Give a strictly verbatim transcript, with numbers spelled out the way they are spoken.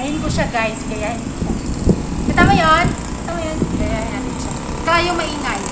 Gayahin ko siya, guys. Gayahin ko siya. Kita mo yun? Kita mo yun? Gayahin natin siya. Kaya yung maingay.